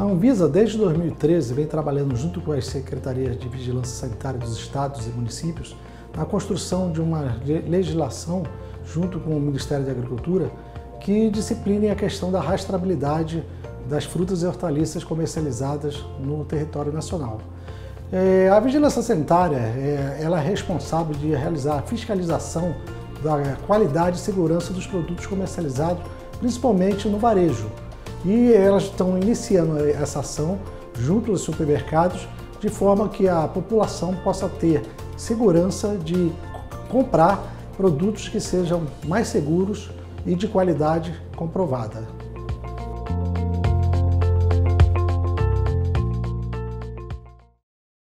Anvisa, desde 2013, vem trabalhando junto com as secretarias de vigilância sanitária dos estados e municípios na construção de uma legislação, junto com o Ministério da Agricultura, que discipline a questão da rastreabilidade das frutas e hortaliças comercializadas no território nacional. A vigilância sanitária ela é responsável de realizar a fiscalização da qualidade e segurança dos produtos comercializados, principalmente no varejo. E elas estão iniciando essa ação junto aos supermercados, de forma que a população possa ter segurança de comprar produtos que sejam mais seguros e de qualidade comprovada.